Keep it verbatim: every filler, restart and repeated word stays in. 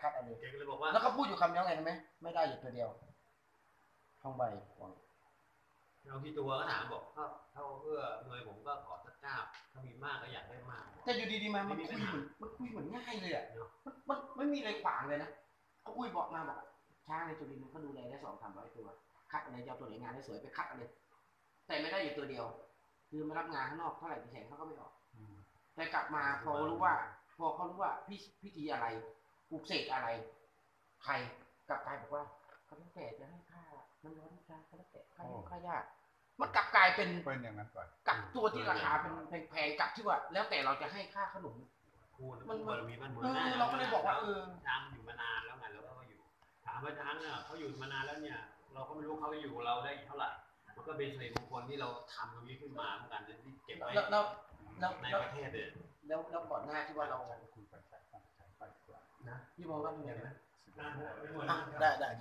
คัดเอาเลยแกก็เลยบอกว่าแล้วเขาพูดอยู่คำเดียวไงเห็นไหมไม่ได้อยู่ตัวเดียวทองใบเราที่ตัวก็ถามบอกถ้าเท่าเอื้อเงยผมก็ขอสักเก้าถ้ามีมากก็อยากได้มากแต่อยู่ดีๆมามันคุยเหมือนมันคุยเหมือนง่ายเลยอ่ะมันมันไม่มีอะไรขวางเลยนะเขาคุยบอกมาบอกช้างในจุลินมันก็ดูแลได้สองสามร้อยตัวคัดอะไรจะเอาตัวไหนงานได้สวยไปคัดอะไรแต่ไม่ได้อยู่ตัวเดียวคือมารับงานข้างนอกเท่าไหร่กี่แสนเขาก็ไม่ออกแต่กลับมาพอรู้ว่าพอเขารู้ว่าพิพิธีอะไรปลูกเสกอะไรใครกลับกลายบอกว่าเขาต้องแต่จะให้ค่าน้ำร้อนน้ำชาเขาต้องแต่ค่าค่ายากมันกลับกลายเป็นเป็นอย่างนั้นไปกับตัวที่ราคาเป็นแพงๆกับที่ว่าแล้วแต่เราจะให้ค่าขนมมันบารมีบ้านเมืองเราก็เลยบอกว่าเออช้างมันอยู่มานานแล้วไงแล้วก็อยู่ถามว่าช้างเนี่ยเขาอยู่มานานแล้วเนี่ยเราก็ไม่รู้เขาอยู่กับเราได้อีกเท่าไหร่มันก็เป็นสิริมงคลที่เราทำตรงนี้ขึ้นมาเหมือนกันที่เก็บไว้ในประเทศเลยแล้วแล้วก่อนหน้าที่ว่าเราคุยไปนะพี่มองว่าเป็นไงนะได้ได้